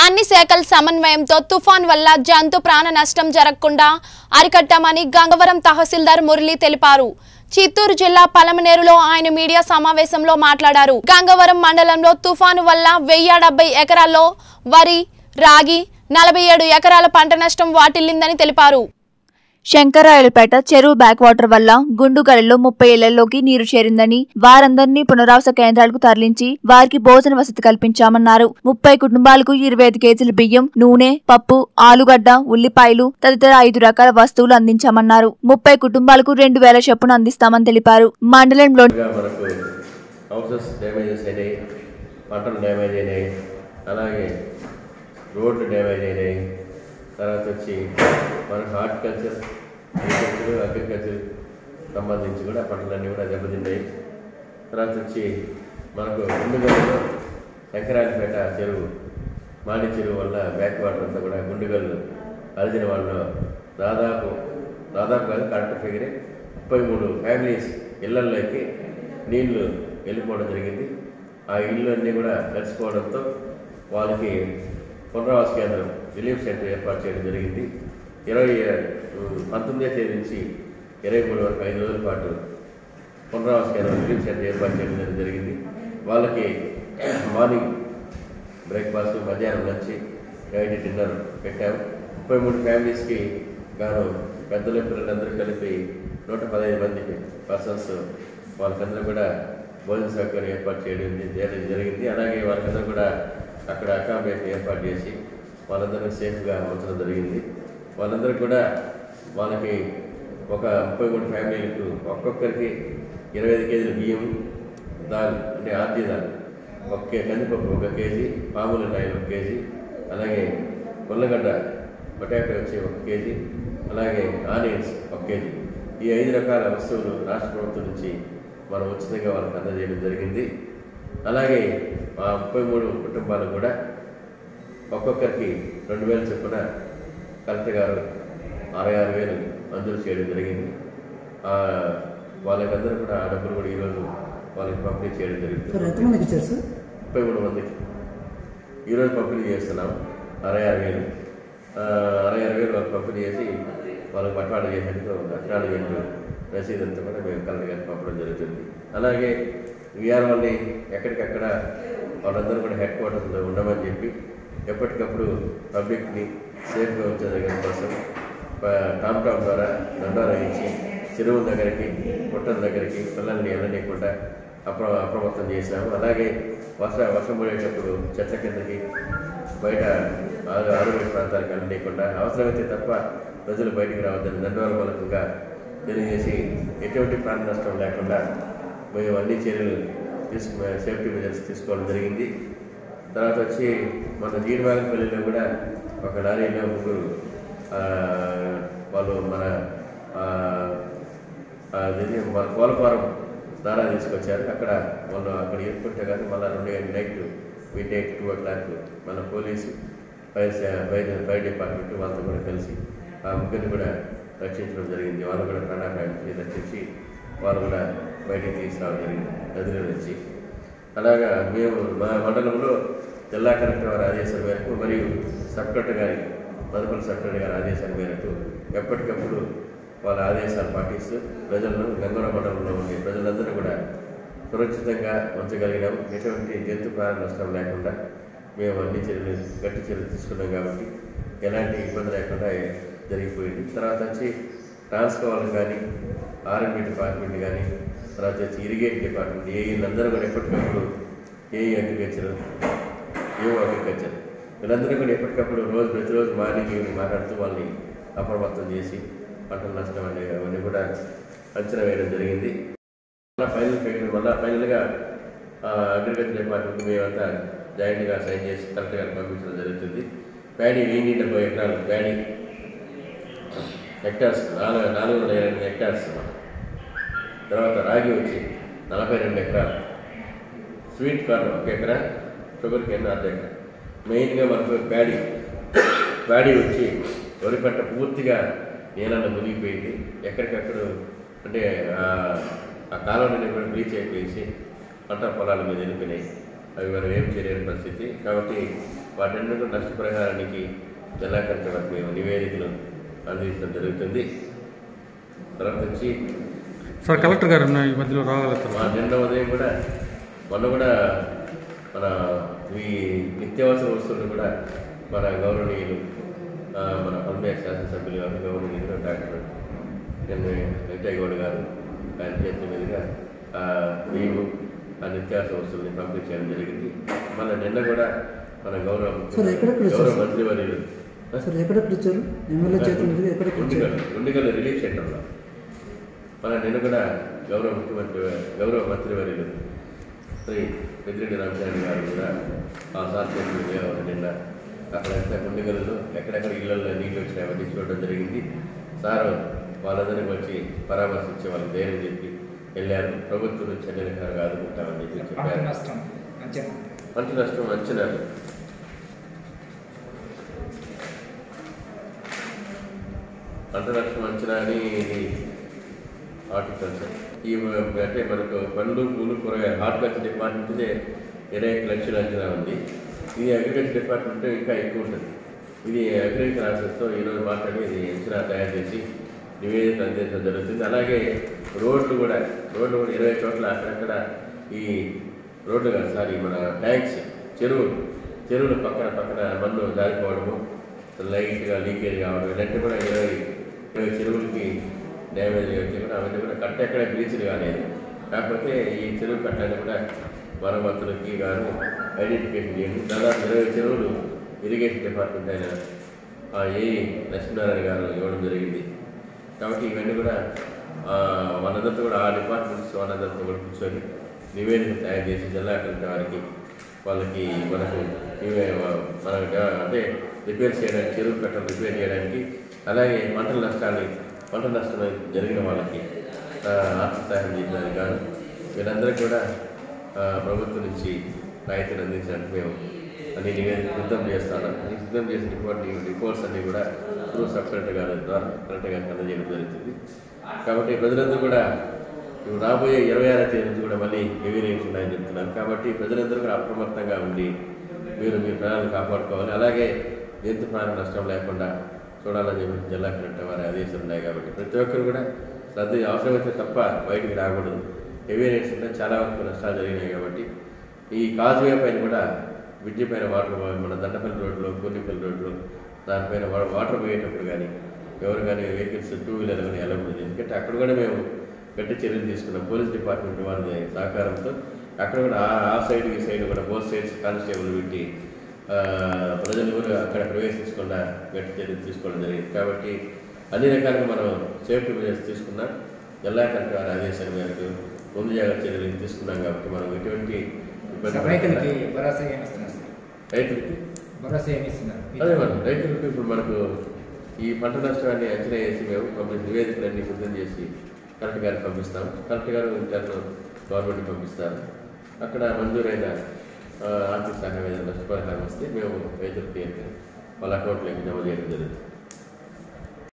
అన్ని శాఖల సమన్వయంతో తుఫాన్ వల్ల జంతు ప్రాణ నష్టం జరగకుండా అరికట్టామని గంగవరం తహసీల్దార్ మురళి తెలిపారు. చిత్తూరు జిల్లా పలమనేరులో ఆయన మీడియా సమావేశంలో మాట్లాడారు. గంగవరం మండలంలో తుఫాను వల్ల 1070 ఎకరాల్లో వరి, రాగి, 47 ఎకరాల పంట నష్టం వాటిల్లిందని తెలిపారు. శంకరాయలపేట చెరువు బ్యాక్ వాటర్ వల్ల గుండుగలలో 30 ఇళ్లలోకి నీరు చేరిందని, వారందరినీ పునరావాస కేంద్రాలకు తరలించి వారికి భోజన వసతి కల్పించామన్నారు. 30 కుటుంబాలకు 25 కేజీల బియ్యం, నూనె, పప్పు, ఆలుగడ్డ, ఉల్లిపాయలు తదితర 5 రకాల వస్తువులు అందించామన్నారు. 30 కుటుంబాలకు 2000 చొప్పున అందిస్తామని తెలిపారు. మండలంలో తర్వాత వచ్చి మనకు హార్టికల్చర్, అగ్రికల్చర్ సంబంధించి కూడా పంటలన్నీ కూడా దెబ్బతిన్నాయి. తర్వాత వచ్చి మనకు గుండుగల్లో శంకరాయలపేట చెరువు, మాడి చెరువు వల్ల బ్యాక్ వాటర్ అంతా కూడా గుండుగల్లు అలిసిన వాళ్ళు దాదాపు కాదు కరెక్ట్ ఫిగరే 33 ఫ్యామిలీస్ ఇళ్లలోకి నీళ్లు వెళ్ళిపోవడం జరిగింది. ఆ ఇళ్ళు అన్నీ కూడా కలిసిపోవడంతో వాళ్ళకి పునరావాస కేంద్రం, రిలీఫ్ సెంటర్ ఏర్పాటు చేయడం జరిగింది. 19వ తేదీ నుంచి 23 వరకు 5 రోజుల పాటు పునరావాస కేంద్రం, రిలీఫ్ సెంటర్ ఏర్పాటు చేయడం జరిగింది. వాళ్ళకి మార్నింగ్ బ్రేక్ఫాస్ట్, మధ్యాహ్నం లంచ్, నైట్ డిన్నర్ పెట్టాము. 33 ఫ్యామిలీస్కి గాను పెద్దలు పిల్లలందరూ కలిపి 115 మంది పర్సన్స్ వాళ్ళకందరూ కూడా భోజన సౌకర్యం ఏర్పాటు చేయడం జరిగింది. అలాగే వాళ్ళకందరూ కూడా అక్కడ అకామిడేషన్ ఏర్పాటు చేసి వాళ్ళందరూ సేఫ్గా ఉంచడం జరిగింది. వాళ్ళందరూ కూడా వాళ్ళకి ఒక 33 ఫ్యామిలీలకు ఒక్కొక్కరికి 25 కేజీల బియ్యం, దాల్ అంటే ఆర్జీ దాల్, కందిపప్పు 1 కేజీ, పాముల నాయలు 1 కేజీ, అలాగే ఉల్లగడ్డ పొటాటో వచ్చి 1 కేజీ, అలాగే ఆనియన్స్ 1 కేజీ. ఈ 5 రకాల వస్తువులు రాష్ట్ర ప్రభుత్వం నుంచి మనం ఉచితంగా వాళ్ళకి అందజేయడం జరిగింది. అలాగే ఆ 33 కుటుంబాలు కూడా ఒక్కొక్కరికి 2000 చొప్పున కలెక్టర్ గారు 66,000 మంజూరు చేయడం జరిగింది. వాళ్ళకందరూ కూడా ఆ డబ్బులు కూడా ఈరోజు వాళ్ళకి పంపిణీ చేయడం జరుగుతుంది. 33 మందికి ఈరోజు పంపిణీ చేస్తున్నాం. 66,000 వాళ్ళకి పంపిణీ చేసి వాళ్ళకి పట్వాడా చేసేందుకు అక్నాలజ్మెంట్ రసీదు అంతా కూడా మేము కలెక్టర్ గారికి పంపడం జరుగుతుంది. అలాగే వీఆర్ఓల్ని ఎక్కడికక్కడ వాళ్ళందరూ కూడా హెడ్ క్వార్టర్స్లో ఉండమని చెప్పి ఎప్పటికప్పుడు పబ్లిక్ని సేఫ్గా ఉంచదగిన కోసం టామ్ ద్వారా దండాలు ఇచ్చి చెరువుల దగ్గరికి, గుట్టల దగ్గరికి పిల్లల్ని వెళ్ళనీయకుండా అప్రమత్తం చేశాము. అలాగే వర్షం పడేటప్పుడు చెట్ల కిందకి, బయట ఆరుబయట ప్రాంతాలకు వెళ్ళనీయకుండా అవసరమైతే తప్ప ప్రజలు బయటికి రావద్దని దండోర మూలకంగా తెలియజేసి ఎటువంటి ప్రాణ నష్టం లేకుండా మేము అన్ని చర్యలు సేఫ్టీ మెజర్స్ తీసుకోవడం జరిగింది. తర్వాత వచ్చి మన జీడివాగంపల్లిలో కూడా ఒక లారీలో 3 వాళ్ళు మన కోలపారం దారా తీసుకొచ్చారు. అక్కడ వాళ్ళు అక్కడ ఎత్తుకుంటే కానీ మళ్ళీ 2 నైట్ మిడ్ నైట్ 2 o'clock మన పోలీసు, ఫైర్ డిపార్ట్మెంట్ వాళ్ళతో కూడా కలిసి ఆ ముగ్గురిని కూడా రక్షించడం జరిగింది. వాళ్ళు కూడా ప్రాణాపాయాన్ని రక్షించి వాళ్ళు కూడా బయటికి తీసుకురావడం జరిగింది నదిలో నుంచి. అలాగా మేము మా మండలంలో జిల్లా కలెక్టర్ వారి ఆదేశాల మేరకు మరియు సబ్ కలెక్టర్ గారి, మదనపల్లి సబ్ కలెక్టర్ గారి ఆదేశాల మేరకు ఎప్పటికప్పుడు వాళ్ళ ఆదేశాలు పాటిస్తూ ప్రజలను, గంగవరం మండలంలో ఉండే ప్రజలందరూ కూడా సురక్షితంగా ఉంచగలిగినాం. ఎటువంటి జంతు ప్రాణ నష్టం లేకుండా మేము అన్ని గట్టి చర్యలు తీసుకున్నాం కాబట్టి ఎలాంటి ఇబ్బంది లేకుండా జరిగిపోయింది. తర్వాత వచ్చి ట్రాన్స్కోవాల్ కానీ, ఆర్ఎండ్బి డిపార్ట్మెంట్ కానీ, తర్వాత వచ్చి ఇరిగేషన్ డిపార్ట్మెంట్, వీళ్ళందరూ కూడా ఎప్పటికప్పుడు అగ్రికల్చర్, అగ్రికల్చర్ వీళ్ళందరూ కూడా ఎప్పటికప్పుడు ప్రతిరోజు మార్నింగ్ ఈవినింగ్ మాట్లాడుతూ వాళ్ళని అప్రమత్తం చేసి పంటల నష్టం అవన్నీ కూడా అంచనా వేయడం జరిగింది. ఫైనల్గా అగ్రికల్చర్ డిపార్ట్మెంట్ మేమంతా జాయింట్గా సైన్ చేసి కలెక్టర్ గారికి పంపించడం జరుగుతుంది. ప్యాడీ 1070 ఎకరాలు ప్యాడీ హెక్టార్స్ 420 హెక్టార్స్. తర్వాత రాగి వచ్చి 42 ఎకరాలు, స్వీట్ కార్న్ 1 ఎకరా, షుగర్ కేన్ 1/2 ఎకరా. మెయిన్గా మనకు ప్యాడీ వచ్చి వరి పంట పూర్తిగా నీళ్ళలో మునిగిపోయింది. ఎక్కడికక్కడ అంటే ఆ కాలంలో కూడా బ్లీచ్ అయిపోయేసి పంట పొలాల మీద వెళ్ళిపోయినాయి. అవి మనం ఏం చేయలేని పరిస్థితి. కాబట్టి వాటన్నిటి నష్టపరిహారానికి జిల్లా కలెక్టర్ వారికి మేము నివేదికలు అందించడం జరుగుతుంది. తర్వాత వచ్చి సార్ కలెక్టర్ గారు ఈ మధ్యలో రాగలుగుతారు. నిన్న ఉదయం కూడా మొన్న కూడా మన ఈ నిత్యావసర వస్తువులు కూడా మన గౌరవనీయులు మన పల్మేరు శాసనసభ్యులు గారు గౌరవనీయులు డాక్టర్ వెంకయ్య గౌడ్ గారు ఆయన చేతుల మీదుగా మేము ఆ నిత్యావసర వస్తువుల్ని పంపిణీ చేయడం జరిగింది. మన నిన్న కూడా మన గౌరవ మంత్రివర్యులు గుండిగల్ రిలీఫ్ సెంటర్లో మన నిన్న కూడా గౌరవ మంత్రివర్యులు శ్రీ పెద్దిరెడ్డి రామచంద్ర గారు కూడా ఆ సార్ చేతులుగా నిన్న అక్కడంతా గుండిగల్లో ఎక్కడెక్కడ ఇళ్లలో నీళ్ళు వచ్చినాయి అవన్నీ చూడడం జరిగింది. సార్ వాళ్ళందరికీ వచ్చి పరామర్శించి వాళ్ళకి ధైర్యం చెప్పి వెళ్ళారు. ప్రభుత్వం నుంచి అన్ని రకాలుగా ఆదుకుంటామని చెప్పి చెప్పారు. పంట నష్టం అంచనాలు పంట నష్టం అంచనా అని ఇది హార్టికల్చర్ ఈ అంటే మనకు పండ్లు పూలు కూరగాయలు హార్టికల్చర్ డిపార్ట్మెంట్ 21 లక్షల అంచనా ఉంది. ఇది అగ్రికల్చర్ డిపార్ట్మెంట్ ఇంకా ఎక్కువ ఉంటుంది. ఇది అగ్రికల్చర్ ఆఫీసర్తో ఈరోజు మాట్లాడి ఇది అంచనా తయారు చేసి నివేదిక అందించడం జరుగుతుంది. అలాగే రోడ్లు కూడా 20 చోట్ల అక్కడక్కడ ఈ రోడ్లు కాదు సారీ మన ట్యాంక్స్ చెరువులు పక్కన మన్ను జారిపోవడము, లైట్గా లీకేజ్ కావడం ఇలాంటివి కూడా 20 చెరువులకి డ్యామేజ్ వచ్చి కూడా అవన్నీ కూడా కట్ట ఎక్కడ బ్లీచ్లు కాలేదు. కాకపోతే ఈ చెరువు కట్టాన్ని కూడా మరమ్మతులకి కానీ ఐడెంటిఫికేషన్ చేయండి. దాదాపు 20 చెరువులు ఇరిగేషన్ డిపార్ట్మెంట్ అయిన ఏఈ లక్ష్మీనారాయణ గారు ఇవ్వడం జరిగింది. కాబట్టి ఇవన్నీ కూడా మనందరితో కూడా ఆ డిపార్ట్మెంట్స్ మనందరితో కూడా కూర్చొని నివేదిక తయారు చేసి జిల్లా కలెక్టర్ వారికి వాళ్ళకి మనకు అంటే రిపేర్ చేయడానికి చెరువు కట్టలు రిపేర్ చేయడానికి అలాగే పంట నష్టం జరిగిన వాళ్ళకి ఆర్థిక సహాయం చేయడానికి కానీ వీళ్ళందరికీ కూడా ప్రభుత్వం నుంచి రాయితీని అందించడానికి మేము అన్ని నివేదిక సిద్ధం చేస్తాను. సిద్ధం చేసిన రిపోర్ట్స్ అన్నీ కూడా త్రూ సబ్ కలెక్టర్ గారి ద్వారా కలెక్టర్ గారికి అందజేయడం జరుగుతుంది. కాబట్టి ప్రజలందరూ కూడా రాబోయే 26వ తేదీ నుంచి కూడా మళ్ళీ హెవీ రైన్స్ ఉన్నాయని చెప్తున్నారు. కాబట్టి ప్రజలందరూ కూడా అప్రమత్తంగా ఉండి మీరు మీ ప్రాణాలను కాపాడుకోవాలి. అలాగే జంతు ప్రాణ నష్టం లేకుండా చూడాలని చెప్పి జిల్లా కలెక్టర్ వారి ఆదేశాలు ఉన్నాయి. కాబట్టి ప్రతి ఒక్కరు కూడా అవసరమైతే తప్ప బయటికి రాకూడదు. హెవీ రైన్స్ ఉన్నాయి, చాలా వరకు నష్టాలు జరిగినాయి. కాబట్టి ఈ కాజ్వే పైన కూడా బ్రిడ్జి పైన వాటర్ మన దండపల్లి రోడ్లో కోన్నిపల్లి రోడ్లో దానిపైన వాటర్ పోయేటప్పుడు కానీ ఎవరు కానీ వెహికల్స్ 2 వీలర్ కానీ వెళ్ళకూడదు. ఎందుకంటే అక్కడ కూడా మేము గట్టి చర్యలు తీసుకున్నాం. పోలీస్ డిపార్ట్మెంట్ వారి సహకారంతో అక్కడ కూడా ఆ సైడ్ ఈ సైడ్ కూడా బోత్ సైడ్స్ కానిస్టేబుల్ పెట్టి ప్రజలు కూడా అక్కడ ప్రవేశించకుండా గట్టి చర్యలు తీసుకోవడం జరిగింది. కాబట్టి అన్ని రకాలుగా మనం సేఫ్టీ మెజర్స్ తీసుకున్నాం. జిల్లా కలెక్టర్ వారి ఆదేశాల మేరకు ముందు జాగ్రత్త చర్యలు తీసుకున్నాం. కాబట్టి మనం ఎటువంటి రైతులకి అదే రైతులకు ఇప్పుడు మనకు ఈ పంట నష్టాన్ని అంచనా వేసి మేము నివేదికలన్నీ సిద్ధం చేసి కలెక్టర్ గారికి పంపిస్తాం. కలెక్టర్ గారు ఇంటర్ను గవర్నమెంట్కి పంపిస్తారు. అక్కడ మంజూరైన ఆర్థిక సహాయం ఏదైనా నష్టపరిహారం వస్తే మేము రైతులకి వాళ్ళ అకౌంట్లోకి జమ చేయడం జరుగుతుంది.